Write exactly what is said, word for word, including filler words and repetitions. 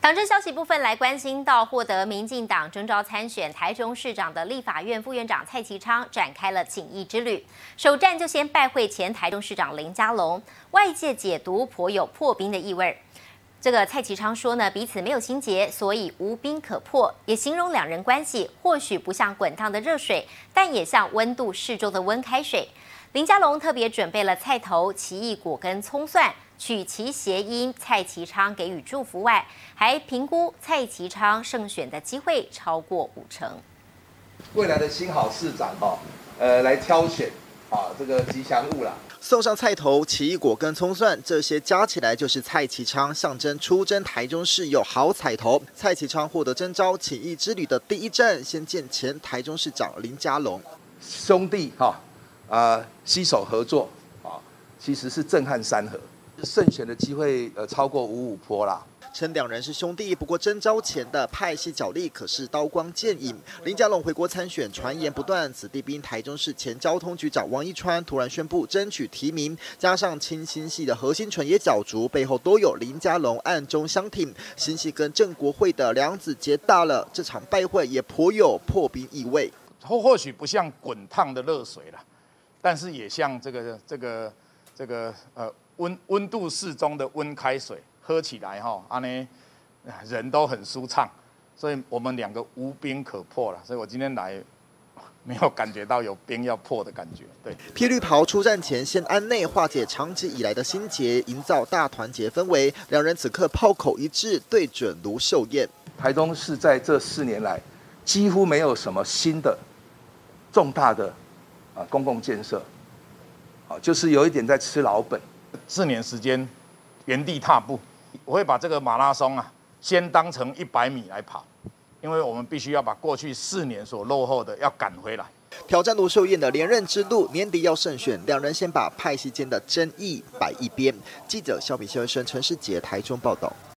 党政消息部分来关心到，获得民进党征召参选台中市长的立法院副院长蔡其昌展开了请益之旅，首站就先拜会前台中市长林佳龙，外界解读颇有破冰的意味。这个蔡其昌说呢，彼此没有心结，所以无冰可破，也形容两人关系或许不像滚烫的热水，但也像温度适中的温开水。林佳龙特别准备了菜头、奇异果跟葱蒜。 取其谐音，蔡其昌给予祝福外，还评估蔡其昌胜选的机会超过五成。 未来的新好市长哈，呃，来挑选啊这个吉祥物啦。 送上菜头、奇异果跟葱蒜，这些加起来就是蔡其昌象征出征台中市有好彩头。蔡其昌获得征召请益之旅的第一站，先见前台中市长林佳龙兄弟哈啊、呃、携手合作啊，其实是震撼山河。 胜选的机会呃超过五五坡啦。 称两人是兄弟，不过征召前的派系角力可是刀光剑影。林佳龙回国参选，传言不断，子弟兵台中市前交通局长王一川突然宣布争取提名，加上清新系的何新纯也角逐，背后都有林佳龙暗中相挺。新系跟郑国会的梁子结大了，这场拜会也颇有破冰意味。 或或许不像滚烫的热水了，但是也像这个这个这个呃。 温温度适中的温开水，喝起来哈，安呢人都很舒畅，所以我们两个无冰可破了。所以我今天来没有感觉到有冰要破的感觉。对， 披绿袍出战前先安内，化解长期以来的心结，营造大团结氛围。两人此刻炮口一致，对准卢秀燕。 台中市在这四年来几乎没有什么新的重大的啊公共建设，啊，就是有一点在吃老本。 四年时间，原地踏步。我会把这个马拉松啊，先当成一百米来跑，因为我们必须要把过去四年所落后的要赶回来。 挑战卢秀燕的连任之路，年底要胜选，两人先把派系间的争议摆一边。记者肖比肖生、陈世杰台中报道。